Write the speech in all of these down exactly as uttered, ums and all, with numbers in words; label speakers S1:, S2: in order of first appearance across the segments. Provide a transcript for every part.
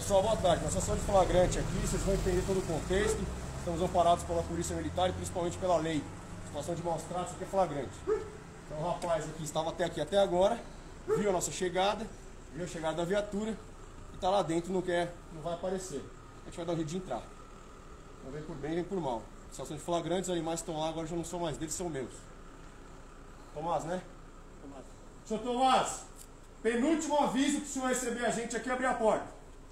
S1: Pessoal, boa tarde. Na situação de flagrante aqui, vocês vão entender todo o contexto. Estamos amparados pela Polícia Militar e principalmente pela lei. Situação de maus tratos aqui é flagrante. Então o rapaz aqui estava até aqui até agora, viu a nossa chegada, viu a chegada da viatura e está lá dentro, não quer, não vai aparecer. A gente vai dar um jeito de entrar. Não vem por bem, vem por mal. Situação de flagrante, os animais estão lá, agora já não são mais deles, são meus. Tomás, né? Tomás. Senhor Tomás, penúltimo aviso que o senhor receber a gente aqui, abrir a porta.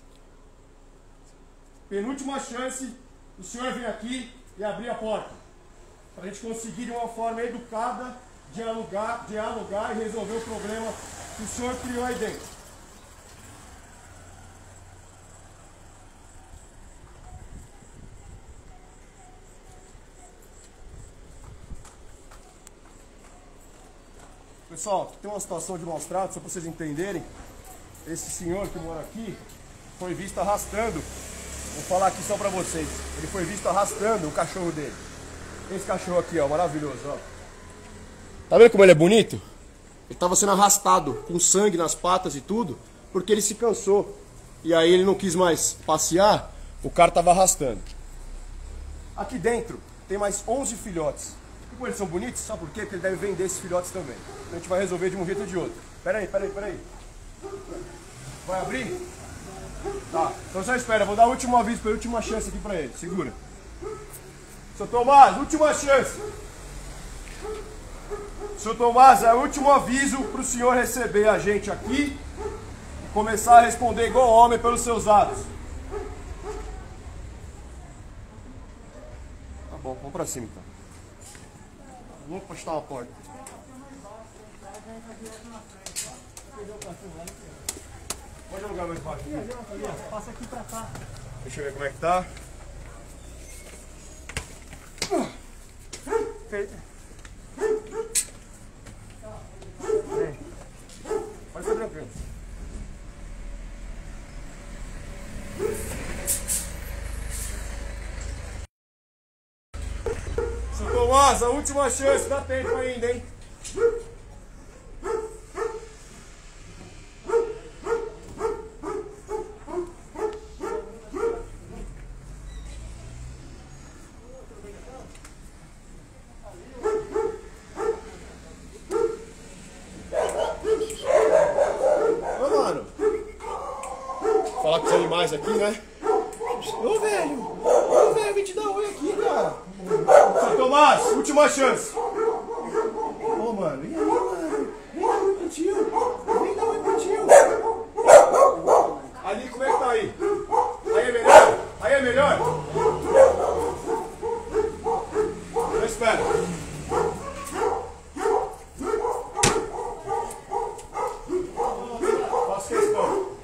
S1: Penúltima chance, o senhor vir aqui e abrir a porta. Para a gente conseguir de uma forma educada dialogar, dialogar e resolver o problema que o senhor criou aí dentro. Pessoal, tem uma situação de maus tratos, só para vocês entenderem. Esse senhor que mora aqui foi visto arrastando. Vou falar aqui só para vocês. Ele foi visto arrastando o cachorro dele. Esse cachorro aqui, ó, maravilhoso, ó. Tá vendo como ele é bonito? Ele estava sendo arrastado com sangue nas patas e tudo, porque ele se cansou. E aí ele não quis mais passear, o cara estava arrastando. Aqui dentro tem mais onze filhotes. E como eles são bonitos, sabe por quê? Porque ele deve vender esses filhotes também. Então a gente vai resolver de um jeito ou de outro. Pera aí, pera aí, pera aí. Vai abrir? Tá, então só espera, vou dar o último aviso, a última chance aqui pra ele. Segura. Seu Tomás, última chance. Seu Tomás, é o último aviso pro senhor receber a gente aqui e começar a responder igual homem pelos seus atos. Tá bom, vamos pra cima então. Vamos postar uma porta. Pode alugar mais baixo.
S2: Passa aqui pra cá.
S1: Deixa eu ver como é que tá. Pode ser tranquilo. Seu Tomás, a última chance, dá tempo ainda, hein? Falar com os animais aqui, né? Ô velho! Ô velho, vem te dar oi aqui, cara! Seu Tomás, última chance! Ô mano, e aí, mano? Vem dar oi pro tio! Vem dar oi pro tio! Ali, como é que tá aí? Aí é melhor? Aí é melhor? Eu espero! Faço questão!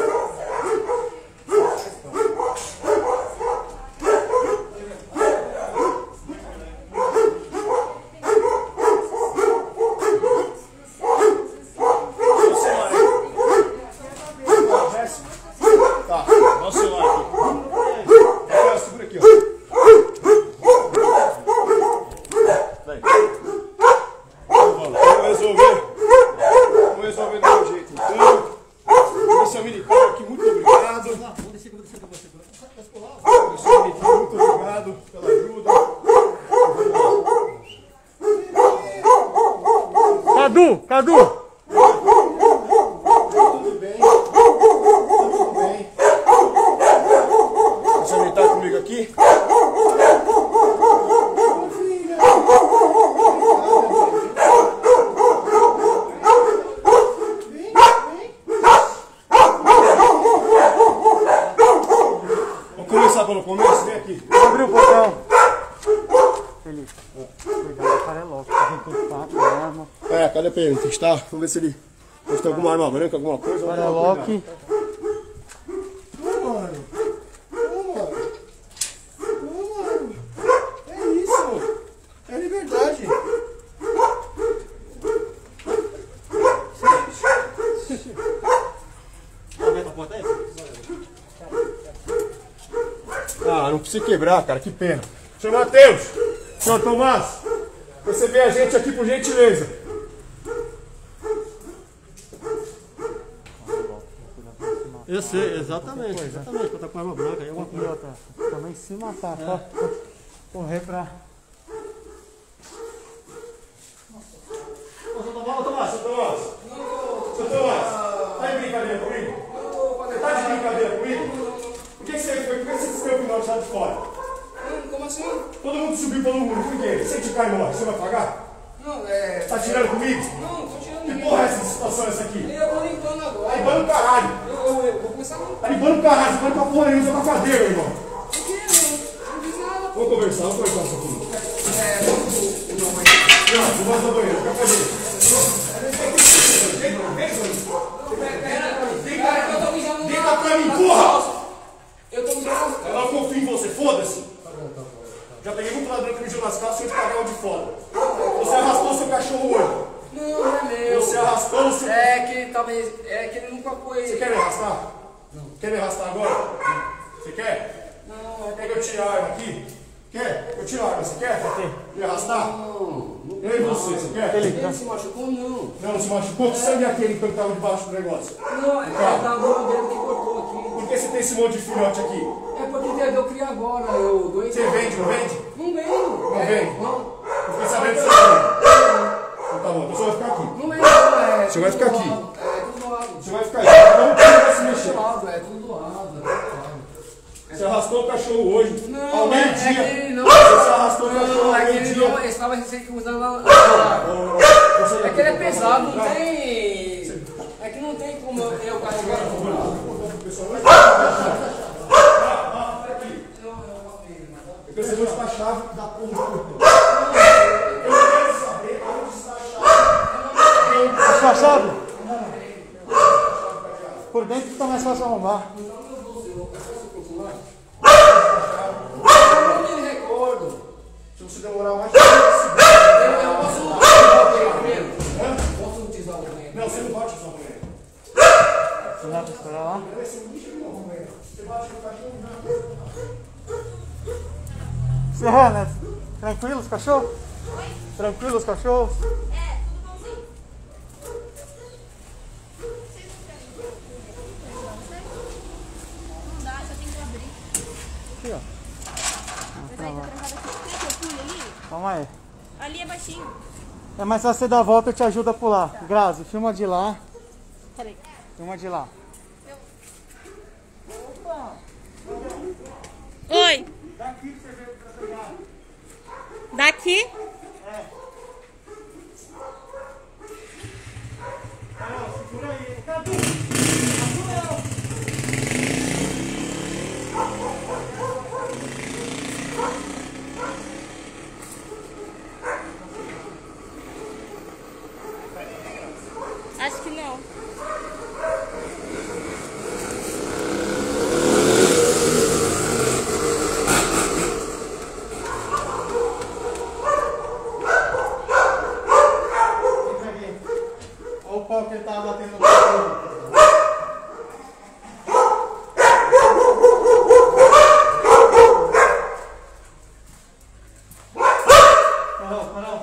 S2: Cadu, Cadu!
S1: Tudo bem? Tudo bem? Você vem estar comigo aqui? Vamos começar pelo começo? Vem aqui.
S2: Abre o portão. Felipe, cuidado, o cara é louco. A gente tem quatro armas.
S1: É, cadê pra ele? Testar? Vamos ver se ele se tem alguma arma branca, alguma coisa.
S2: O cara é louco.
S1: Ô, mano. Ô, mano. Ô, mano. É isso. É liberdade. Ah, não precisa quebrar, cara. Que pena. Senhor Matheus. Senhor Tomás. Receber a gente aqui por gentileza. Eu sei, exatamente, exatamente, quando tá com arma branca aí é uma
S2: E
S1: coisa.
S2: outra, também se matar, é. Pra correr pra...
S1: Ô, seu Tomás, ô Tomás, seu Tomás. Seu Tomás, tá de brincadeira comigo? Você tá de brincadeira comigo? Por que que você foi? Por que você se deu o final de lado de fora?
S3: Como assim?
S1: Todo mundo subiu pelo muro, por quê? Se te cai morre, você vai pagar?
S3: Não, é...
S1: Tá tirando comigo?
S3: Não, não tô tirando
S1: Que
S3: ninguém.
S1: porra é essa situação essa aqui?
S3: Eu tô limpando
S1: Tá
S3: agora.
S1: limpando o caralho.
S3: Eu, eu, eu vou começar a limpar.
S1: Tá limpando o caralho, você pode com a porra nenhuma, você tá com a cadeira, irmão.
S3: Por que não? Não fiz nada.
S1: Vamos conversar, vamos conversar um pouquinho.
S3: É, vamos o meu banheiro.
S1: Não, não vai no banheiro, fica com a cadeira.
S3: Cara, eu tô mijando na...
S1: Deita pra mim, porra!
S3: Eu tô mijando
S1: Eu não confio em você, foda-se. Já peguei muito ladrão que mijou nas calças sem te pagar o de fora. Você arrastou seu cachorro hoje.
S3: Não, não é meu.
S1: Você arrastou o seu...
S3: É que talvez... É que ele nunca foi...
S1: Você quer me arrastar? Não. Quer me arrastar agora? Você quer?
S3: Não, é
S1: Quer que eu tire a arma aqui? Quer? Eu tiro a arma, você quer? Me arrastar?
S3: Não.
S1: Eu e você, você quer?
S3: Ele se machucou, não.
S1: Não, não se machucou? Que sangue é aquele então que estava debaixo do negócio?
S3: Não, é que tá o dedo que cortou aqui.
S1: Por que você tem esse monte de filhote aqui?
S3: É porque eu criei agora, eu doei...
S1: Você vende, não vende?
S3: Não vendo.
S1: Não
S3: É,
S1: vende?
S3: Não.
S1: Eu fiquei sabendo que você vende. Então tá bom, então você vai ficar aqui.
S3: Não vendo, é...
S1: Você vai ficar
S3: tudo
S1: aqui.
S3: do lado. É, tudo do lado.
S1: Você vai ficar aí. Não vai se mexer.
S3: Do lado, é tudo do lado. É tudo do lado.
S1: Você arrastou o cachorro hoje.
S3: Não,
S1: ao
S3: é, é
S1: meio-dia.
S3: que ele não...
S1: Você arrastou o cachorro
S3: Não,
S1: ao
S3: é que ele
S1: meio-dia.
S3: não... Ele estava recém-usando lá...
S1: Você
S3: É
S1: daqui,
S3: que ele é
S1: tá
S3: pesado,
S1: bom?
S3: não tem... É que não tem como eu, eu carregar tudo.
S1: Pessoal, vai ficar. Eu quero saber onde está a chave da porra do portão. Eu quero saber onde está a chave.
S2: A sua chave? Por dentro fica mais fácil arrumar.
S3: Eu não me recordo.
S1: Se você demorar mais de dez segundos.
S3: Eu posso utilizar o banheiro primeiro? Posso utilizar o banheiro?
S1: Não, você não bate só banheiro.
S2: Você vai esperar lá?
S1: Você bate no cachorro, não.
S2: Você é, né? Tranquilo os cachorros? Tranquilo os cachorros?
S4: É, tudo bonzinho. Vocês não querem? Não dá, só tem que abrir.
S2: Aqui, ó.
S4: Mas aí tá trancado aqui. Quer que eu pule ali?
S2: Calma aí.
S4: Ali é baixinho.
S2: É mais fácil você dar a volta, eu te ajudo a pular. Grazi, filma de lá.
S4: Peraí.
S2: Filma de lá.
S4: Oi.
S2: Daqui que você veio pra pegar.
S4: Daqui?
S2: É. Carol, segura aí. Cadu!
S4: Acho que não.
S2: Olha o pau que ele tava batendo no cachorro. Carol, Carol.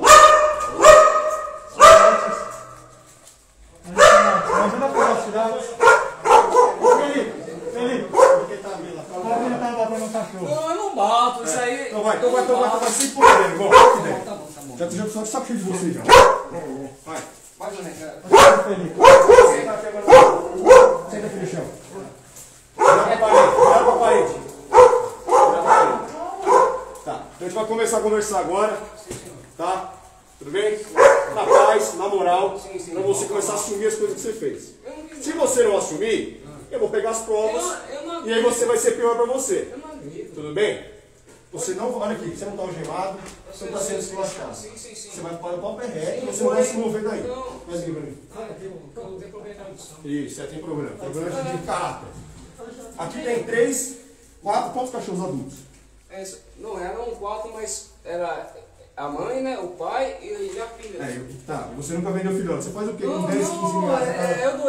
S2: Imagina a velocidade. Felipe, Felipe. Olha que ele tava batendo no cachorro.
S3: Não, eu não bato, isso aí...
S1: Então vai, então vai, então vai, então vai, sem problema, igual. Tá bom,
S3: Tá bom, tá bom.
S1: Já tô já tô saco cheio de você já. Vai.
S3: Pode arrancar.
S2: Felipe.
S1: Senta aqui agora. Senta aqui no chão. Olha pra parede, olha pra parede. Olha pra parede. Tá, então a gente vai começar a conversar agora. Tá? Tudo bem? Na paz, na moral,
S3: Sim, sim.
S1: pra você começar a assumir as coisas que você fez.
S3: Eu não quis
S1: Se você não assumir, eu vou pegar as provas
S3: Eu- eu não-
S1: e aí você vai ser pior pra você.
S3: Eu não acredito.
S1: Tudo bem? Você não, olha aqui, você não tá algemado, você não tá sendo esculachado.
S3: Sim, sim, sim.
S1: Você vai para o papo reto,
S3: Sim,
S1: você não vai
S3: foi.
S1: se mover daí.
S3: Não.
S1: Mas aqui pra mim.
S3: Ah, tem, não tem problema de tradução.
S1: Isso, é, tem problema. Problema de caráter. Aqui tem três, quatro, quantos cachorros adultos?
S3: É, isso- não, eram quatro, mas era a mãe, né, o pai e a filha.
S1: É, eu, tá, você nunca vendeu filhote. Você faz o quê?
S3: Não,
S1: Com dez, quinze
S3: não,
S1: reais?
S3: é, eu doei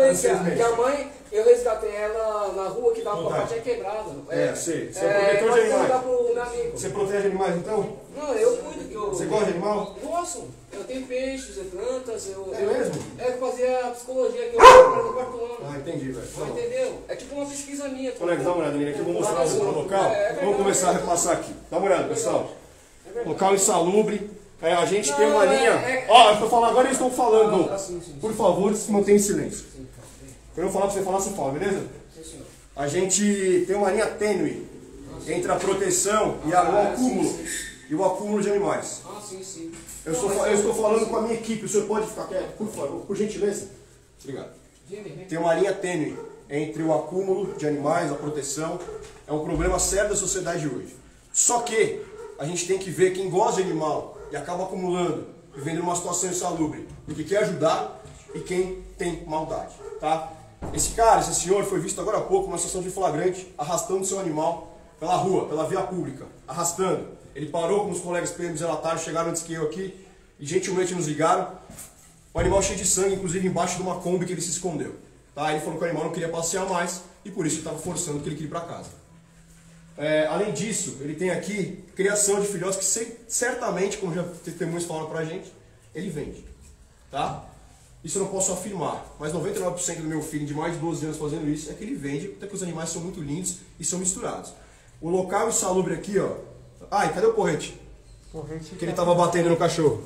S3: meses.
S1: seis
S3: Que
S1: meses.
S3: a mãe, eu resgatei ela na rua que dava
S1: Vontade.
S3: pra tinha quebrado.
S1: É, sei. Você é,
S3: É,
S1: protetor de
S3: pode
S1: animais.
S3: perguntar pro meu amigo.
S1: Você protege animais então?
S3: Não, eu cuido que eu...
S1: Você gosta de animal?
S3: Gosto. Eu tenho peixes, eu plantas, eu...
S1: É
S3: eu,
S1: mesmo?
S3: É, eu fazia psicologia que eu fiz no quarto ano.
S1: Ah, entendi, velho.
S3: Não entendeu? É tipo uma pesquisa minha.
S1: Colega, dá uma olhada nele aqui, eu vou mostrar o local.
S3: É, é verdade.
S1: Vamos começar a repassar aqui. Dá uma olhada, pessoal.
S3: É verdade.
S1: Local insalubre. É, a gente
S3: Não,
S1: tem uma
S3: é-
S1: linha.
S3: é-
S1: Ó, eu tô falando, agora eles estão falando.
S3: Ah, sim, sim, sim.
S1: Por favor, se mantenha em silêncio. Quando eu falar pra você falar, você fala, beleza?
S3: Sim, senhor.
S1: A gente tem uma linha tênue entre a proteção e a, o acúmulo. E o acúmulo de animais.
S3: Ah, sim, sim.
S1: Eu, sou, eu estou falando com a minha equipe, o senhor pode ficar quieto, por favor, por gentileza? Obrigado. Tem uma linha tênue entre o acúmulo de animais, a proteção. É um problema sério da sociedade hoje. Só que a gente tem que ver quem gosta de animal e acaba acumulando, vivendo numa situação insalubre, porque quer ajudar e quem tem maldade, tá? Esse cara, esse senhor, foi visto agora há pouco numa situação de flagrante, arrastando seu animal pela rua, pela via pública, arrastando. Ele parou com os colegas P Ms relataram, chegaram antes que eu aqui e gentilmente nos ligaram. O animal cheio de sangue, inclusive embaixo de uma Kombi que ele se escondeu. Tá? Ele falou que o animal não queria passear mais e por isso ele estava forçando que ele queria ir para casa. É, além disso, ele tem aqui criação de filhotes que se, certamente, como já testemunhos falaram pra gente, ele vende. Tá? Isso eu não posso afirmar, mas noventa e nove por cento do meu filho de mais de doze anos fazendo isso é que ele vende, até que os animais são muito lindos e são misturados. O local insalubre aqui, ó. Ai, cadê o porrete?
S2: Corrente.
S1: Que ele tava batendo no cachorro.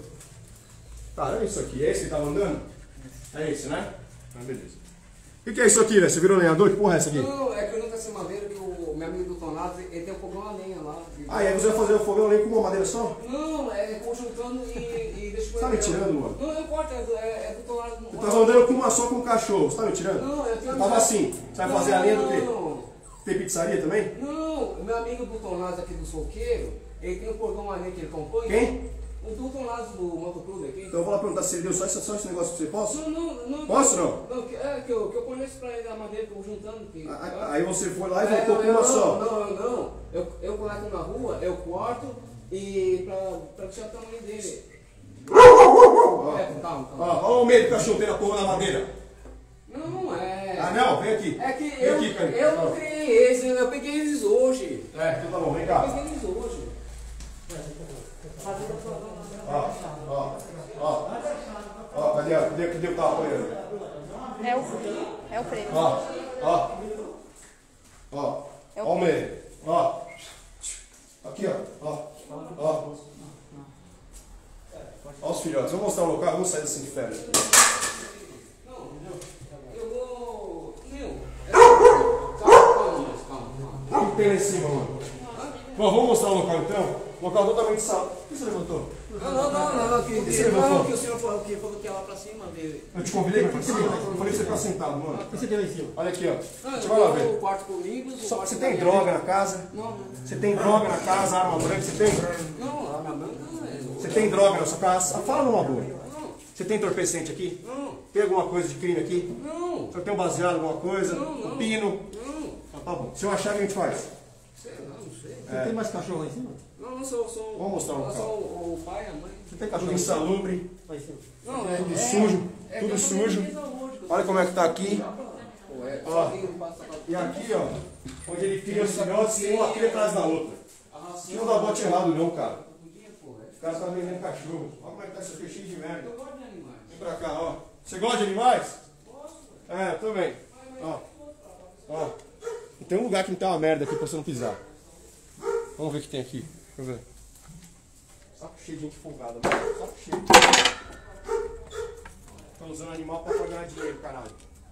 S1: Tá, é isso aqui. É esse que tava andando? É esse, né? Ah, beleza. O que, que é isso aqui, velho? Você virou lenhador? Que porra é essa aqui?
S3: Não, é que eu nunca sei madeira, que o meu amigo do Tonato, ele tem um fogão a lenha lá.
S1: Ah, e aí você vai fazer o fogão ali com uma madeira só?
S3: Não, é conjuntando e, e deixa
S1: Você tá me tirando, mano?
S3: Não, não importa, é, do- é, é do Tonato.
S1: Você tava andando com uma só com o cachorro. Você tá me tirando?
S3: Não, eu tenho...
S1: Você tava assim. Você vai fazer a linha do quê?
S3: Não,
S1: Tem pizzaria também?
S3: não, o meu amigo do Tonato aqui do Soqueiro, ele tem um fogão a lenha que ele compõe.
S1: Quem?
S3: O do Tonato do Motoclube aqui.
S1: Então eu vou lá perguntar se ele deu só esse, só esse negócio pra você. Posso?
S3: Não, não, não.
S1: Posso não?
S3: Não, que, é, que eu, que eu conheço pra ele a madeira que eu vou juntando. Que,
S1: Ah, Aí você foi lá e
S3: É,
S1: voltou
S3: não,
S1: com uma
S3: não,
S1: só.
S3: Não, não, eu, eu coloco na rua, eu corto e pra, pra tirar o tamanho dele. É, calma, calma.
S1: Ó, ó o medo que o cachorro tem na porra da madeira.
S3: Não, não é.
S1: Ah, não? Vem aqui.
S3: É que
S1: Vem
S3: eu,
S1: aqui, Cândido.
S3: eu não criei eles, eu peguei eles hoje.
S1: É, então tá bom, vem
S3: Eu
S1: cá.
S3: peguei eles hoje.
S1: Ó, ó, ó. Ó, cadê, a- cadê, cadê o tapa apanhando?
S4: É o, é o preto.
S1: Ó, ó. Ó,
S4: É o
S1: ó o meio. Ó. Aqui, ó. Ó, ó. Ó os filhotes. Vamos mostrar o local, vamos sair desse inferno.
S3: Não, eu vou. Meu, é... calma, calma, calma, calma.
S1: O que tem lá em cima, mano? Bom, vamos mostrar o local então? Local totalmente salvo. Por que você levantou?
S3: Não, não, não, não, que,
S1: Você
S3: que,
S1: levantou?
S3: não, que o senhor falou que, falou que ia lá pra cima dele.
S1: Eu te convidei pra cima? Eu falei pra você ficar sentado, mano.
S2: O que você tem lá em cima?
S1: Olha aqui, ó.
S3: Não,
S1: Deixa
S3: eu
S1: eu lá
S3: tenho
S1: ver.
S3: o quarto comigo. o
S1: Só-
S3: quarto
S1: Você
S3: da
S1: tem
S3: minha
S1: droga
S3: mãe.
S1: na casa?
S3: Não, não.
S1: Você tem droga na casa, arma branca? Você tem?
S3: Não, a minha mãe não é.
S1: Você tem droga na sua casa? Fala numa boa.
S3: Não,
S1: Você tem entorpecente aqui?
S3: não,
S1: Tem alguma coisa de crime aqui?
S3: não,
S1: Você tem um baseado, alguma coisa?
S3: Não, não.
S1: Um pino?
S3: não.
S1: Então tá bom. Se eu achar, o que a gente faz?
S3: Sei lá, não sei.
S2: Você tem mais cachorro lá em cima?
S3: Não, não sou, sou.
S1: Vamos mostrar o
S3: eu
S1: local.
S3: sou o, o pai e a mãe.
S2: Você tem
S1: Tudo
S2: cachorro lá em cima?
S1: insalubre,
S2: Lá em cima.
S3: Não, é.
S1: tudo
S3: é,
S1: sujo,
S3: é
S1: tudo
S3: que eu
S1: sujo.
S3: tô meio
S1: Olha como é que tá aqui.
S3: Pô, é,
S1: Ó.
S3: sozinho, não passa pra-
S1: E aqui, ó, onde ele cria os filhotes, tem uma cria atrás da outra.
S3: a ração-
S1: Aqui não dá bote errado não, cara.
S3: Pô, é.
S1: O cara tá vendendo cachorro. Olha como é que tá isso aqui, cheio de merda.
S3: Eu gosto de animais.
S1: Vem pra cá, ó. Você gosta de animais? É, eu também. Ó. Ó. E tem um lugar que não tem uma merda aqui pra você não pisar. Vamos ver o que tem aqui. Deixa eu ver. Saco cheio de gente folgada, mano. Saco cheio. Tá usando animal pra pagar dinheiro, caralho.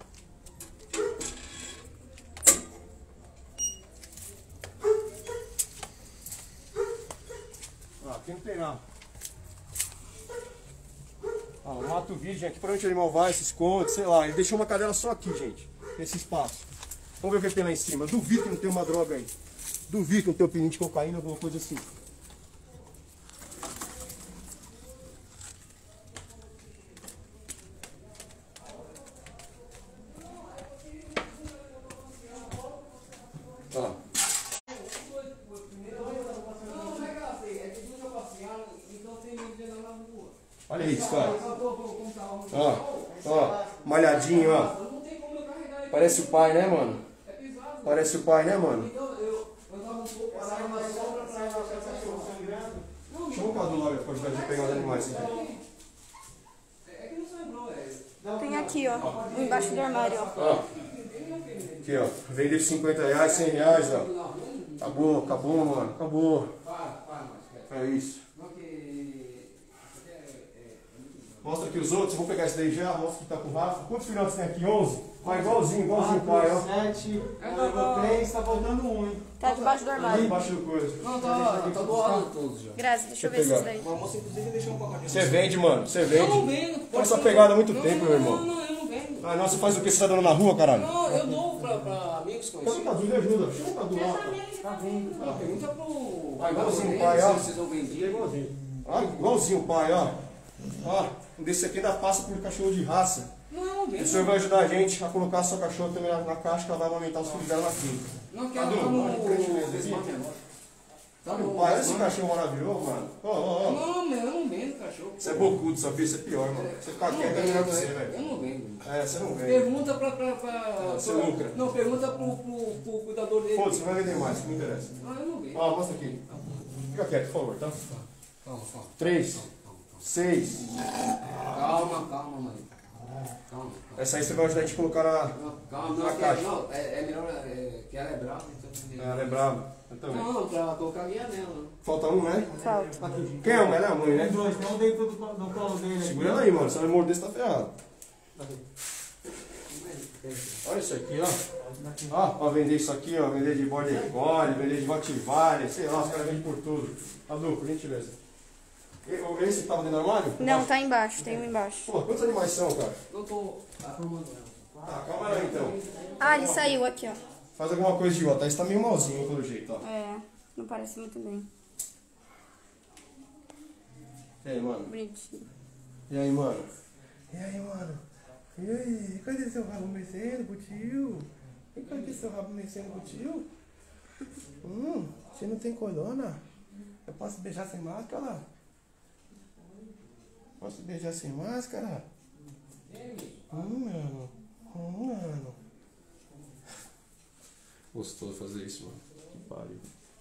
S1: Ó, aqui não tem nada. Ó, o mato virgem aqui, pra onde o animal vai, se esconde, sei lá. Ele deixou uma cadela só aqui, gente. Nesse espaço. Vamos ver o que tem lá em cima. Duvido que não tem uma droga aí. Duvido que não tem um pininho de cocaína, alguma coisa assim. Ó.
S3: Não, não é que ela sei, é que nunca passearam, então tem gente lá na rua.
S1: Olha isso, cara.
S3: Eu tô- tô- tô com o carro.
S1: Ó, ó, malhadinho, ó.
S3: Não tem
S1: Parece o pai, né, mano?
S3: É pisado.
S1: Parece o pai, né, mano?
S3: Então, eu, eu tava um pouco, passava uma sobra pra ela, pra cachorro sangrando. Não,
S1: Chama o Cadu lá, pode dar de pegar os animais.
S3: é é que não sangrou, é.
S4: Tem aqui, ó. Embaixo do armário, ó.
S1: Ó. Aqui, ó. Vender cinquenta reais, cem reais, ó. Acabou, acabou, mano. Acabou.
S3: Para, para, mas
S1: É isso.
S3: não que.
S1: Mostra aqui os outros. Vou pegar esse daí já. Mostra que tá com o Rafa. Quantos filhotes tem aqui? onze? Mas igualzinho, igualzinho o pai, ó.
S2: sete, levou três, tá faltando um, hein?
S4: Tá debaixo do
S1: Ali
S4: armário.
S1: embaixo do coisa.
S3: Não, tá, tá doado todos já.
S4: Graças, deixa eu ver
S1: Deixa eu
S4: esses daí.
S3: Uma moça, inclusive, deixou um pacote.
S1: Você vende, mano. Você
S3: Eu não
S1: vende.
S3: vendo.
S1: Tá essa pegada há muito
S3: não,
S1: tempo,
S3: não,
S1: meu irmão.
S3: Não, não, eu não vendo.
S1: Ah, não, você faz o que? Você tá dando na rua, caralho?
S3: Não, eu dou pra, pra amigos
S1: Chama o
S3: conhecidos.
S1: Cadu, me ajuda. Chama o Cadu lá.
S3: Tá vendo? Ah, pergunta pro.
S1: Ah, igualzinho o
S3: pra
S1: pai,
S3: ele
S1: ó.
S3: se vocês não vendiam.
S1: Igualzinho. Ah, igualzinho o pai, ó. Ó, um desse aqui ainda passa por cachorro de raça.
S3: Não, eu não
S1: O
S3: vendo.
S1: senhor vai ajudar a gente a colocar a sua cachorra também na, na caixa que ela vai amamentar os filhos dela na clínica.
S3: Não quero
S1: Cadu,
S3: tá no
S1: olha pra gentileza aqui.
S3: desmame agora. Tá
S1: Olha
S3: no
S1: o pai, olha esse
S3: desmame.
S1: cachorro maravilhoso, mano. Ó, ó, ó.
S3: Não, meu, eu não vendo cachorro.
S1: Você é bocudo, sabia? Isso é pior, mano. Você ficar
S3: Eu não
S1: quieto é melhor que você,
S3: vendo,
S1: velho.
S3: eu não vendo.
S1: É, você não vende.
S3: Pergunta pra. pra, pra
S1: Você
S3: pra-
S1: lucra.
S3: Não, pergunta pro, pro, pro cuidador dele.
S1: Foda-se, não vai vender mais, não me interessa.
S3: Ah, eu não vendo.
S1: Ó, mostra aqui. Fica quieto, por favor, tá?
S3: Calma, calma.
S1: Três, seis.
S3: Calma, calma, mãe. Calma.
S1: Essa aí você vai ajudar a gente a colocar na.
S3: Não, calma,
S1: Na
S3: não, que,
S1: caixa.
S3: não é, é melhor é, que ela é brava, então.
S1: É, ela é brava. Eu também.
S3: Não, pra colocar a guia nela.
S1: Falta um, né?
S4: Falta.
S1: Quem é uma? Ela é a mãe,
S2: Tem
S1: né?
S2: dois, tem um dentro do, do colo dele aqui.
S1: Segura ela aí, mano. Se ela morder, você tá ferrado. Olha isso aqui, ó. Ó, pra vender isso aqui, ó. Vender de border collie, vender de rottweiler, sei lá, os caras vendem por tudo. Adu, por gentileza. E- Esse tava dentro do armário?
S4: Não, tá embaixo, tem um embaixo.
S1: Pô, quantos animais são, cara?
S3: Eu tô arrumando ela.
S1: Tá, calma aí então.
S4: Ah, ele saiu aqui, ó.
S1: Faz alguma coisa de outra. Esse tá meio malzinho, pelo jeito, ó.
S4: É, não parece muito bem.
S1: E aí, mano?
S4: Bonitinho.
S1: E aí, mano? E aí, mano? E aí? Cadê seu rabo mecendo pro tio? E cadê seu rabo mecendo pro tio? Hum, você não tem coluna? Eu posso beijar sem máscara? Posso beijar sem máscara? Hum, mano. Hum, mano. Gostou de fazer isso, mano? Que pariu.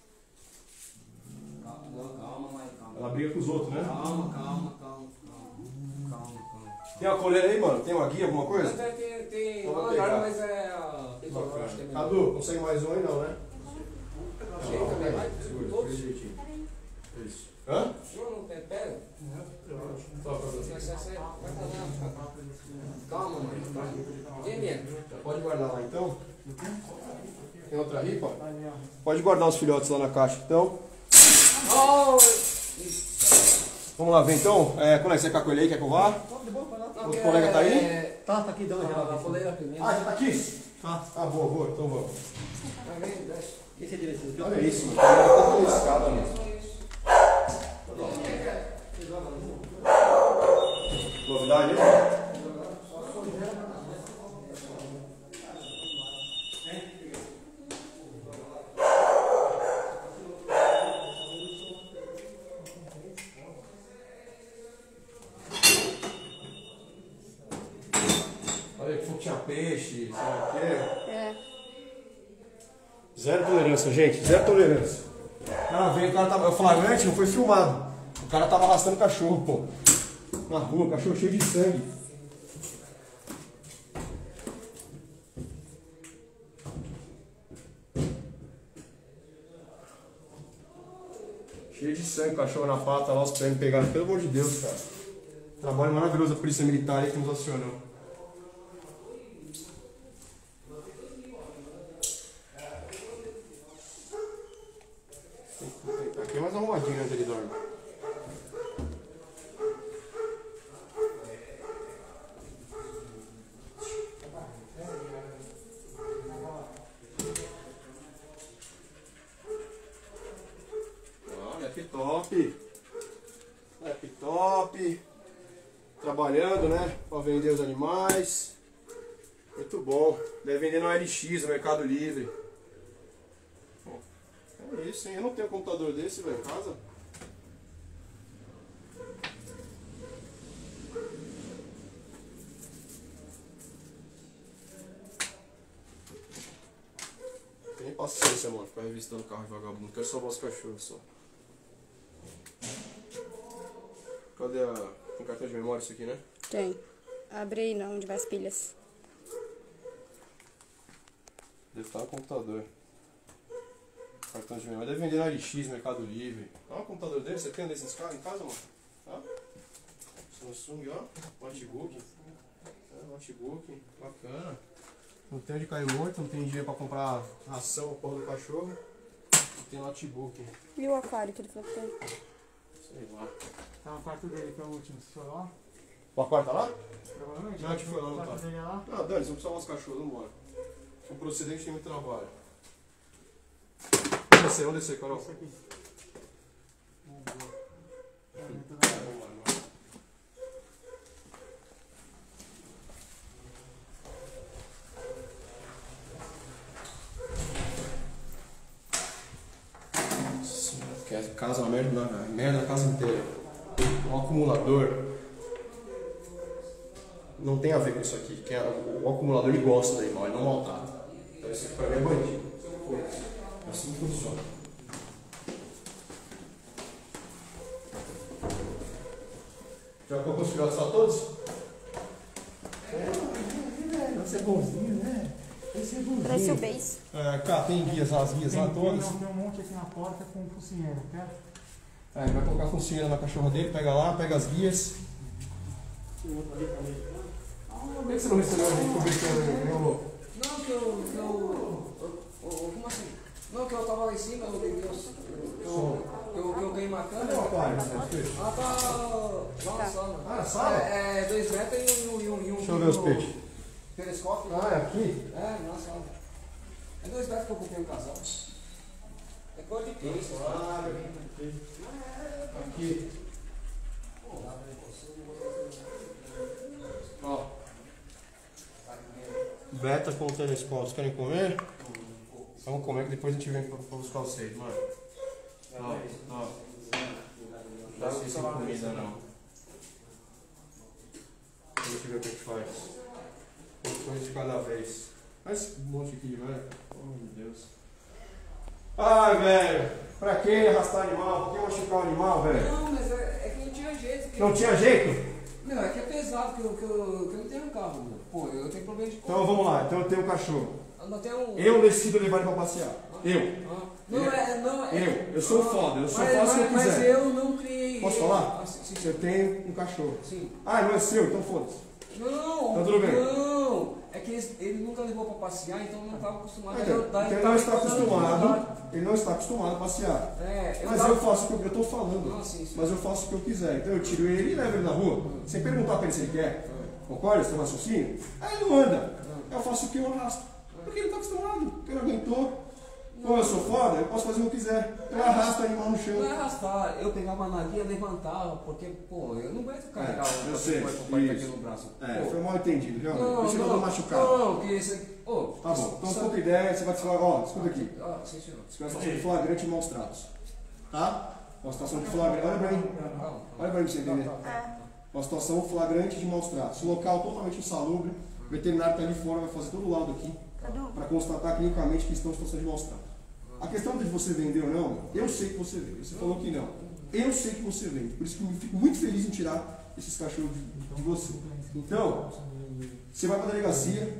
S3: Calma, calma, mãe, calma.
S1: Ela briga com os outros, né?
S3: Calma, calma, calma, calma. Calma, calma.
S1: Tem uma coleira aí, mano? Tem uma guia, alguma coisa?
S3: Mas é, tem, tem
S1: Eu vou
S3: uma
S1: pegar.
S3: agora, mas é a tricolor, acho que é melhor.
S1: Cadu, consegue mais um aí não, né?
S3: Chega também, vai.
S1: Segura,
S3: Todos?
S1: segura jeitinho. Isso. Hã?
S3: Não, não, pera, pera.
S1: Só pra
S3: Sai, sai, sai. Vai pra lá. Calma, mãe, calma. Vem dentro.
S1: Pode guardar lá então? Tem outra ripa? Pode guardar os filhotes lá na caixa então.
S3: Oh!
S1: Vamos lá ver então. É, quando é que você quer com ele aí? Quer que eu vá?
S3: Não,
S1: O
S3: que
S1: colega tá aí?
S3: é-
S2: Tá, tá aqui, dá uma
S3: A
S2: geral.
S3: coleira primeiro.
S1: Ah, já tá aqui?
S2: Tá.
S1: Ah, boa, boa, então vamos.
S3: Vai, vem, desce.
S2: Esse é direito.
S1: Olha isso, mano. Tá toda escada, mano. Novidade, né? Olha aí, que tinha peixe, sei lá o quê.
S4: É.
S1: Zero tolerância, gente, zero tolerância. O cara veio, o cara tava. Eu flagrante, não foi filmado. O cara tava arrastando cachorro, pô. Na rua, cachorro cheio de sangue. Cheio de sangue, cachorro na pata, lá os prêmios pegados. Pelo amor de Deus, cara. Trabalho maravilhoso da Polícia Militar aí que nos acionou. Aqui é mais arrumadinho onde ele dorme. Olha, que top! Laptop, trabalhando, né, para vender os animais. Muito bom. Deve vender no L X, no Mercado Livre. Bom, é isso, hein? Eu não tenho um computador desse, velho, em casa. paciência, mano, ficar revistando carro de vagabundo. Não quero salvar os cachorros só. Cadê a... Tem cartão de memória isso aqui, né?
S4: Tem. Abre aí não, onde vai as pilhas.
S1: Deve estar no computador. Cartão de memória. Deve vender na L X, Mercado Livre. Olha o computador dele. Você tem um desses em casa, mano? Ó. Samsung, ó. Notebook. É, notebook. Bacana. Não tem onde cair morto. Não tem dinheiro pra comprar ração pra porra do cachorro. Não tem notebook.
S4: E o aquário que ele falou que tem?
S1: Sei lá.
S2: Tá no quarto dele, que é o último. Você foi lá?
S1: O aquário tá lá?
S2: Provavelmente.
S1: Não, a gente foi lá,
S2: O
S1: não
S2: quarto
S1: tá.
S2: dele é lá?
S1: Não, Dani, você não precisa mais cachorro, vamos embora. O procedente tem muito trabalho. Vamos descer, vamos descer, Carol.
S2: Isso aqui. Vamos ver. É, muito
S1: É,
S2: legal.
S1: vamos lá, vamos lá. Nossa, que a casa é uma merda, na, merda na casa inteira. O acumulador não tem a ver com isso aqui. Quem é, o, o acumulador ele gosta da animal, ele não maltrata. Então esse aqui pra mim é bandido. É assim que funciona. Já colocou os filhotes lá todos?
S2: Você é bonzinho, né? Esse é bonzinho.
S4: Parece o base.
S1: É, cá, tem guias, as guias lá
S2: Tem,
S1: todas.
S2: tem, tem um monte aqui na porta com focinheira, quer?
S1: É, ele vai colocar a focinheira na cachorra dele, pega lá, pega as guias. Por que você não recebeu a gente publicando, meu louco?
S3: Não, que eu. Que eu, eu, eu como assim? Não, que eu tava lá em cima, eu, eu, eu, eu, eu, eu ganhei uma
S1: Cadê
S3: câmera.
S1: o aquário, né, peixe?
S3: Ela tá lá na sala.
S1: Ah, na sala?
S3: É, é dois metros e um. E um, e um
S1: Deixa eu ver os
S3: um
S1: peixes.
S3: Telescópio.
S1: Ah, é aqui?
S3: É, na sala. É dois metros que eu comprei um casal. É cor de peixe.
S1: Claro. Aqui. Ó. Beta com telescópio. Vocês querem comer? Vamos comer que depois a gente vem pra pra buscar vocês, mano. Ó, ó. Não dá sem comida não. Deixa eu ver o que a gente faz. Uma coisa de cada vez. Olha esse monte aqui de velho. Oh meu Deus. Ai, velho. Pra que arrastar animal? Por que machucar o animal, velho?
S3: Não, mas é, é que não tinha jeito. Que
S1: Não tinha jeito?
S3: Meu, é que é pesado, que eu, que eu, que eu não tenho um carro, meu. Pô, eu tenho problema de
S1: Então vamos lá. Então eu tenho um cachorro.
S3: Eu não tenho um.
S1: Eu decido levar ele pra passear. Eu.
S3: Ah, não é, não é.
S1: Eu. Eu sou foda. Eu só
S3: mas,
S1: faço o que eu
S3: mas,
S1: quiser.
S3: Mas eu não criei.
S1: Posso
S3: ele.
S1: falar?
S3: Ah, sim, sim.
S1: Você tem um cachorro.
S3: Sim.
S1: Ah, não é seu? Então foda-se.
S3: Não,
S1: Tá tudo bem.
S3: não. É que ele, ele nunca levou pra passear, então eu não estava acostumado
S1: Então,
S3: a dar.
S1: ele não está acostumado. Ele não está acostumado a passear.
S3: É, eu
S1: Mas
S3: tava-
S1: eu faço o que eu, eu tô falando.
S3: Ah, sim, sim.
S1: Mas eu faço o que eu quiser. Então eu tiro ele e levo ele na rua. Sem perguntar pra ele se ele quer. Concorda? Você tem um raciocínio? Aí ele não anda. Eu faço o que eu arrasto. Porque ele não está acostumado. Porque ele aguentou. Como eu sou foda, eu posso fazer o que eu quiser. Eu arrasto o animal no chão.
S3: Não é arrastar, eu pegava na guia, levantava, porque, pô, eu não aguento carregar
S1: É, eu
S3: o
S1: sei,
S3: corpo aqui
S1: isso.
S3: no braço.
S1: É,
S3: Pô,
S1: foi mal entendido, realmente.
S3: não,
S1: Por isso que eu
S3: não,
S1: tô machucado.
S3: não, que isso aqui. Ô,
S1: Tá bom. Então,
S3: só-
S1: conta ideia, você vai te falar, ó, escuta aqui.
S3: Ah, sim, senhor.
S1: Situação de flagrante e maus tratos. Tá? Uma situação de flagrante. Olha pra mim.
S3: Calma.
S1: Olha pra mim pra você entender.
S4: É.
S1: Uma situação flagrante de maus tratos. Local totalmente insalubre. O veterinário está ali fora, vai fazer todo o laudo aqui
S4: Cadê o?
S1: para constatar clinicamente que estão em situação de maus tratos. A questão de você vender ou não, eu sei que você vende. Você falou que não. Eu sei que você vende. Por isso que eu fico muito feliz em tirar esses cachorros de, de você. Então, você vai para a delegacia,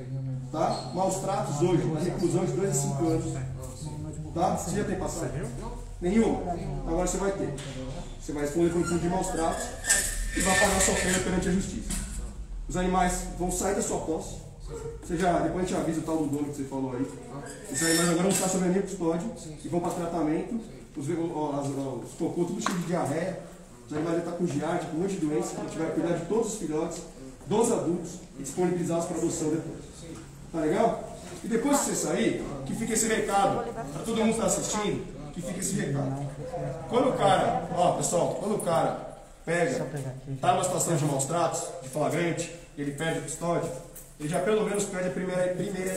S1: tá? Maus tratos hoje, uma reclusão de dois a cinco anos. Tá? Você já tem passado? Nenhuma? Agora você vai ter. Você vai responder por crime de maus tratos e vai pagar sua pena perante a justiça. Os animais vão sair da sua posse. Você já, depois a gente avisa o tal do dono que você falou aí. Os animais agora vão ficar sob a minha custódia e vão para tratamento. Os, ó, as, ó, os cocô tudo cheio de diarreia. Os animais vão estar com giardia, com um monte de doença. A gente vai cuidar de todos os filhotes, dos adultos e disponibilizá-los para adoção depois. Tá legal? E depois que você sair, que fica esse recado. Para todo mundo que está assistindo, que fica esse recado. Quando o cara, ó pessoal, quando o cara pega, tá numa situação de maus tratos, de flagrante, ele perde a custódia, ele já pelo menos perde a primeira, primeira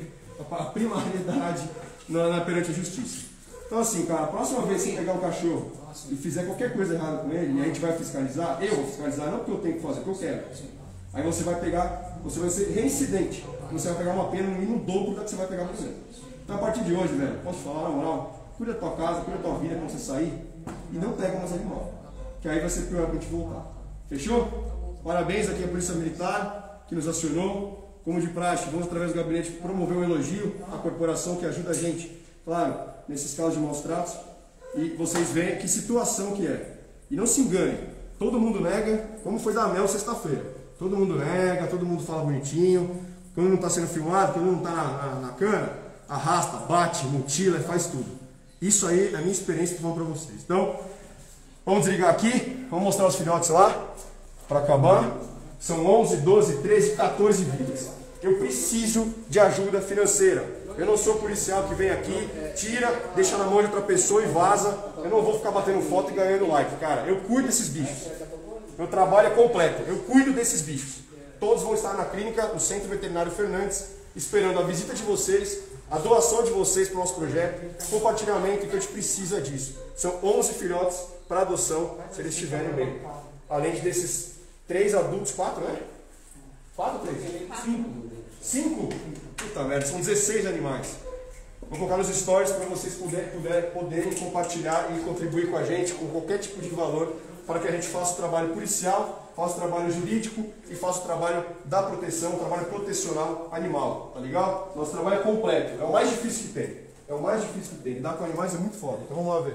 S1: a primariedade na, na perante a justiça. Então assim, cara, a próxima vez que você pegar um cachorro e fizer qualquer coisa errada com ele, e a gente vai fiscalizar, eu vou fiscalizar, não porque eu tenho que fazer, porque eu quero. Aí você vai pegar, você vai ser reincidente. Você vai pegar uma pena no mínimo dobro da que você vai pegar por exemplo. Então a partir de hoje, velho, posso falar na moral, cuida da tua casa, cuida da tua vida quando você sair e não pega mais animal. Que aí vai ser pior pra gente voltar. Fechou? Parabéns aqui à Polícia Militar que nos acionou. Como de praxe, vamos através do gabinete promover um elogio à corporação que ajuda a gente, claro, nesses casos de maus tratos. E vocês veem que situação que é. E não se engane, todo mundo nega, como foi da Mel sexta-feira. Todo mundo nega, todo mundo fala bonitinho. Quando não está sendo filmado, quando não está na, na, na cana, arrasta, bate, mutila, faz tudo. Isso aí é a minha experiência que eu vou para vocês. Então, vamos desligar aqui, vamos mostrar os filhotes lá, para acabar. São onze, doze, treze, quatorze vidas. Eu preciso de ajuda financeira. Eu não sou policial que vem aqui, tira, deixa na mão de outra pessoa e vaza. Eu não vou ficar batendo foto e ganhando like, cara. Eu cuido desses bichos. Meu trabalho é completo. Eu cuido desses bichos. Todos vão estar na clínica, no Centro Veterinário Fernandes, esperando a visita de vocês, a doação de vocês para o nosso projeto, compartilhamento, que a gente precisa disso. São onze filhotes para adoção, se eles estiverem bem. Além desses três adultos, quatro, né? Quatro ou três? Cinco. Cinco? Puta merda, são dezesseis animais. Vou colocar nos stories para vocês puderem, puderem, poderem compartilhar e contribuir com a gente com qualquer tipo de valor para que a gente faça o trabalho policial, faça o trabalho jurídico e faça o trabalho da proteção, o trabalho protecional animal, tá legal? Nosso trabalho é completo, é o mais difícil que tem. É o mais difícil que tem. Lidar com animais é muito foda. Então vamos lá ver.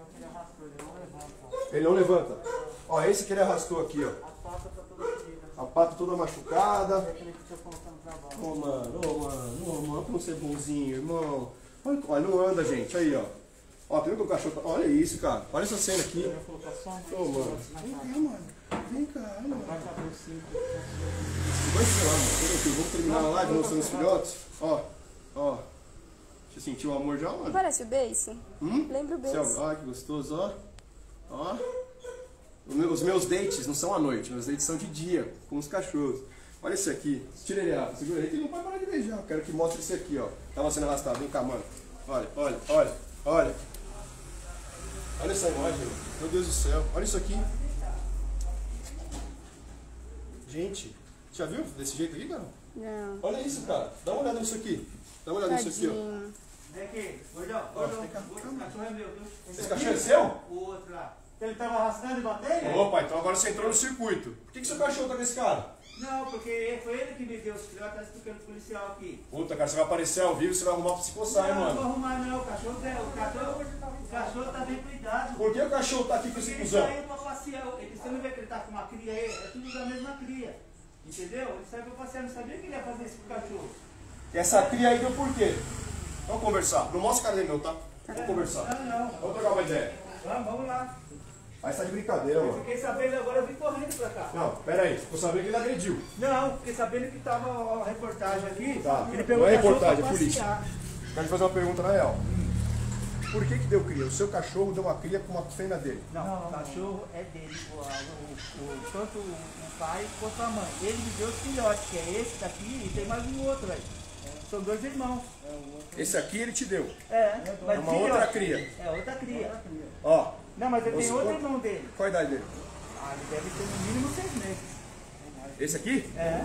S1: Ele não levanta. Ó, esse que ele arrastou aqui, ó. A pata toda machucada. Ô, oh, mano, ô, oh, mano, ô, oh, mano, pra não ser bonzinho, irmão. Olha, olha, não anda, gente, aí, ó. Ó, tem que o cachorro tá... Olha isso, cara. Olha essa cena aqui. Ô, oh, mano. Vem cá, mano. Vem cá, mano. Vai ser lá, mano. Vamos terminar a live mostrando os filhotes. Ó, ó. Você sentiu o amor já, mano?
S4: Parece o beiço?
S1: Hum?
S4: Lembra o beiço?
S1: Ai, que gostoso, ó. Ó. Os meus dates não são à noite, meus dates são de dia, com os cachorros. Olha esse aqui, tira ele lá, segura ele, que ele não vai parar de beijar. Eu quero que mostre esse aqui, ó. Tava sendo arrastado, vem cá, mano. Olha, olha, olha, olha. Olha essa imagem, meu Deus do céu. Olha isso aqui. Gente, já viu desse jeito aqui, cara?
S4: Não.
S1: Olha isso, cara. Dá uma olhada nisso aqui. Dá uma olhada nisso aqui, ó.
S2: Vem aqui, gordão, gordão. Esse cachorro é meu, viu?
S1: Esse cachorro é seu?
S2: O outro lá. Ele tava arrastando e batendo?
S1: Opa, então agora você entrou no circuito. Por que, que seu cachorro tá com esse cara?
S2: Não, porque foi ele que me deu os filhotes, tá explicando pro policial aqui.
S1: Puta, cara, você vai aparecer ao vivo, você vai arrumar pra se coçar, hein,
S2: Não, não
S1: mano?
S2: vou arrumar não, o cachorro, o cachorro, o cachorro tá bem cuidado.
S1: Por que o cachorro tá aqui com esse
S2: Ele
S1: cuzão?
S2: saiu pra passear, ele, você não vê que ele tá com uma cria aí, é tudo da mesma cria. Entendeu? Ele saiu pra passear, não sabia que ele ia fazer isso com o cachorro.
S1: E essa cria aí deu por quê? Vamos conversar. Não mostra a cara dele não, tá? Vamos conversar.
S2: Não, não.
S1: Vamos trocar uma ideia.
S2: Vamos, vamos lá.
S1: Aí tá de brincadeira,
S2: Eu
S1: mano.
S2: fiquei sabendo agora, eu vim correndo pra cá.
S1: Não, pera aí. Ficou sabendo que ele agrediu.
S2: Não, fiquei sabendo que tava a reportagem aqui.
S1: Tá.
S2: Ele pegou
S1: Não é
S2: o cachorro
S1: reportagem,
S2: pra
S1: é polícia.
S2: passear.
S1: Quero te fazer uma pergunta na real. Por que que deu cria? O seu cachorro deu uma cria com uma fêmea dele.
S2: Não, não, o cachorro é dele, o, o, o, tanto o pai quanto a mãe. Ele me deu os filhotes, que é esse daqui e tem mais um outro aí. São dois irmãos.
S1: Esse aqui ele te deu.
S2: É, mas
S1: É uma
S2: filhote.
S1: outra cria.
S2: É outra cria.
S1: Ó.
S2: Não, mas ele
S1: Você-
S2: tem outro irmão dele.
S1: Qual a idade dele?
S2: Ah, ele deve ter no mínimo seis meses.
S1: Esse aqui?
S2: É.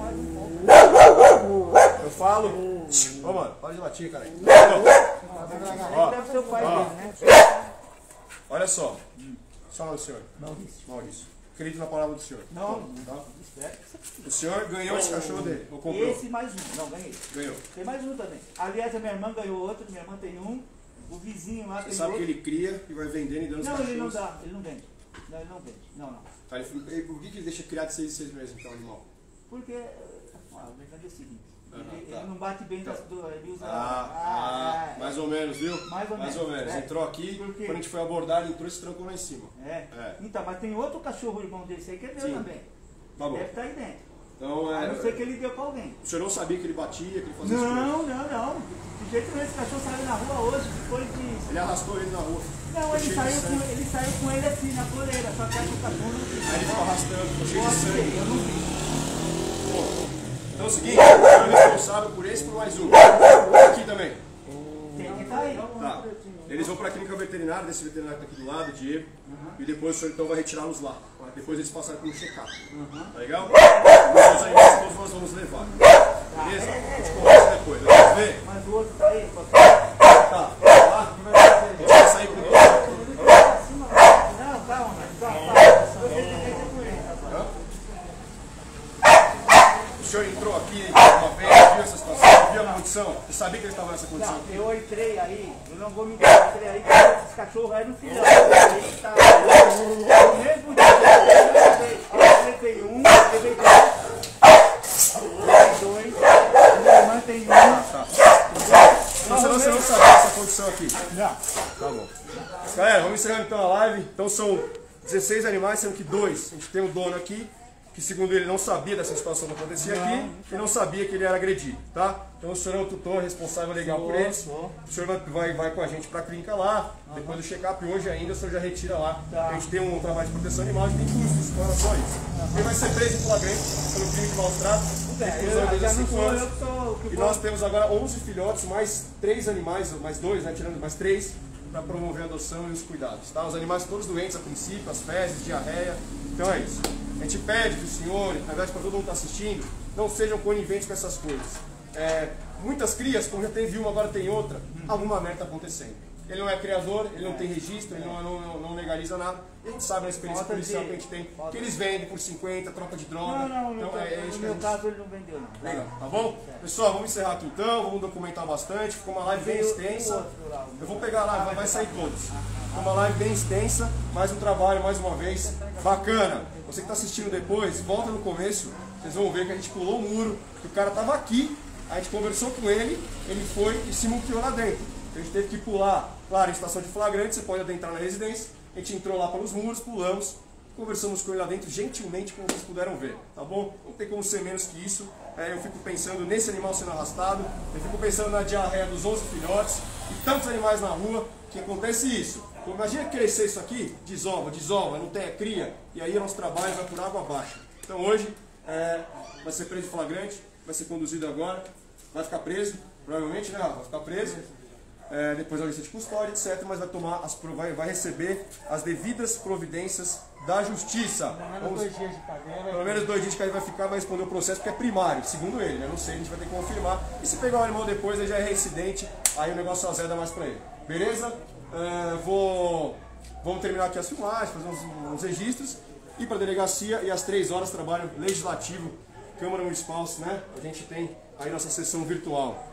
S1: Eu falo. Ô, mano, para de latir, cara.
S2: Ele
S1: Ó.
S2: deve ser o pai
S1: Ó.
S2: dele, né?
S1: Olha só. Fala do senhor.
S2: Maurício.
S1: Maurício. Acredito na palavra do senhor.
S2: Não,
S1: Tá?
S2: espera que você...
S1: O senhor ganhou esse cachorro dele? Ou comprou?
S2: Esse mais um. Não, ganhei.
S1: Ganhou.
S2: Tem mais um também. Aliás, a minha irmã ganhou outro, minha irmã tem um. O vizinho lá
S1: Você
S2: tem
S1: sabe que
S2: outro.
S1: ele cria e vai vendendo e dando os
S2: Não,
S1: cachorros?
S2: ele não dá, ele não vende. Não, ele não vende. Não, não.
S1: Tá, ele, e por que, que ele deixa criar de seis em seis meses então, animal?
S2: Porque ah, a verdade é o seguinte,
S1: Ah,
S2: ele,
S1: tá.
S2: ele não bate bem das duas, ele usa...
S1: Ah, ah,
S2: é,
S1: mais ou menos, viu?
S2: Mais ou menos, é.
S1: Entrou aqui,
S2: Por quê?
S1: quando a gente foi abordar, ele entrou e se trancou lá em cima.
S2: é.
S1: É.
S2: Então, mas tem outro cachorro irmão desse aí que é meu
S1: Sim.
S2: também.
S1: Tá bom.
S2: Deve estar aí dentro.
S1: Então,
S2: A
S1: é,
S2: não ser que ele deu pra alguém.
S1: o senhor não sabia que ele batia, que ele fazia isso?
S2: Não, não, não. De jeito nenhum, esse cachorro saiu na rua hoje, depois de...
S1: Ele arrastou ele na rua.
S2: Não, ele
S1: Cheio de
S2: saiu,
S1: sangue.
S2: com, ele saiu com ele assim, na coleira, só que aí o cachorro não quis.
S1: Aí ele ficou arrastando, ficou cheio de
S2: Pode ser,
S1: sangue.
S2: eu não vi.
S1: Bom, então é o seguinte, o senhor é responsável por esse e por mais um. Aqui também.
S2: Tem que estar aí.
S1: Tá. Eles vão para a clínica veterinária, desse veterinário que está aqui do lado, Diego, e depois o senhor então vai retirá-los lá. Depois eles passaram por um check-up. Tá legal? Os animais todos nós vamos levar. Beleza? A gente conversa depois. ver?
S2: Mas o outro tá aí, pô.
S1: Tá, lá, a gente vai sair com dois.
S2: Não, calma, calma, calma.
S1: O senhor entrou aqui uma vez, viu essa situação, viu a condição? Você sabia que eles estavam nessa condição?
S2: Não, eu entrei aí, eu não vou me dar, eu entrei aí, porque esses cachorros aí no final. Ele tá no mesmo dia, eu levei, eu levei um, levei dois, levei dois, minha irmã tem um.
S1: Tá. Então você não, você não sabia dessa condição aqui?
S2: Não.
S1: Tá bom. Galera, vamos encerrando então a live. Então são dezesseis animais, sendo que dois. A gente tem um dono aqui, que segundo ele não sabia dessa situação que acontecia aqui e não sabia que ele era agredido, tá? Então o senhor é o tutor responsável legal por eles. O senhor vai, vai, vai com a gente para a clínica lá, depois do check-up, hoje ainda o senhor já retira lá. A gente tem um trabalho de proteção animal, a gente tem custos com relação a isso. Ele vai ser preso em flagrante pelo crime de maus tratos, reclusão de cinco anos. E nós temos agora onze filhotes, mais três animais, mais dois, né, tirando mais três, para promover a adoção e os cuidados, tá? Os animais todos doentes a princípio, as fezes, diarreia, então é isso. A gente pede que o senhor, na verdade para todo mundo que está assistindo, não sejam coniventes com essas coisas. É, muitas crias, como já teve uma, agora tem outra, alguma merda está acontecendo. Ele não é criador, ele não tem registro, ele não, não, não legaliza nada. E a gente sabe na experiência policial que a gente tem, que eles vendem por cinquenta, troca de droga.
S2: Não, não,
S1: então,
S2: no,
S1: é, é
S2: no meu caso ele não vendeu não.
S1: Legal, tá bom? Pessoal, vamos encerrar aqui então, vamos documentar bastante, ficou uma live bem extensa. Eu vou pegar lá, vai sair todos. Ficou uma live bem extensa, mais um trabalho, mais uma vez, bacana. Você que está assistindo depois, volta no começo, vocês vão ver que a gente pulou o muro, que o cara estava aqui, a gente conversou com ele, ele foi e se muqueou lá dentro. A gente teve que pular, claro, em estação de flagrante, você pode adentrar na residência. A gente entrou lá pelos muros, pulamos, conversamos com ele lá dentro, gentilmente, como vocês puderam ver, tá bom? Não tem como ser menos que isso. É, eu fico pensando nesse animal sendo arrastado, eu fico pensando na diarreia dos onze filhotes e tantos animais na rua, que acontece isso. Então, imagina crescer isso aqui, desova, desova, não tem a cria, e aí o nosso trabalho vai por água abaixo. Então hoje é, vai ser preso em flagrante, vai ser conduzido agora, vai ficar preso, provavelmente, né? Vai ficar preso. É, depois da lista de custódia, etcétera. Mas vai tomar as, vai, vai receber as devidas providências da justiça. Vamos,
S2: dois dias de cadeia,
S1: pelo menos dois dias de cadeia vai ficar, vai responder o processo, porque é primário, segundo ele, né? Não sei, a gente vai ter que confirmar. E se pegar o animal depois, ele já é reincidente, aí o negócio azeda mais pra ele. Beleza? É, vou, vamos terminar aqui as filmagens, fazer uns, uns registros, ir pra delegacia e às três horas trabalho legislativo, Câmara Municipal, né? A gente tem aí nossa sessão virtual.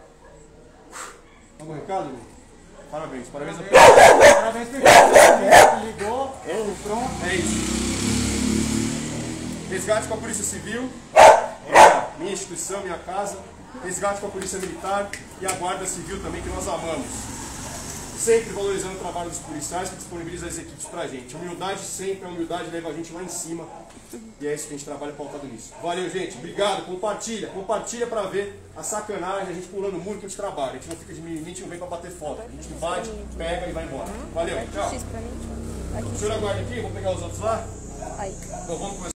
S1: Algum recado? Parabéns, parabéns a todos.
S2: Parabéns por ligou, pronto.
S1: É isso. Resgate com a Polícia Civil, é minha instituição, minha casa. Resgate com a Polícia Militar e a Guarda Civil também, que nós amamos. Sempre valorizando o trabalho dos policiais que disponibilizam as equipes pra gente. Humildade sempre, a humildade leva a gente lá em cima. E é isso que a gente trabalha pautado nisso. Valeu, gente. Obrigado. Compartilha. Compartilha pra ver a sacanagem, a gente pulando o muro que a gente trabalha. A gente não fica de mimimi, a gente não vem pra bater foto. A gente invade, pega e vai embora. Valeu, tchau. O senhor aguarda aqui, vamos pegar os outros lá?
S4: Aí.
S1: Então vamos começar.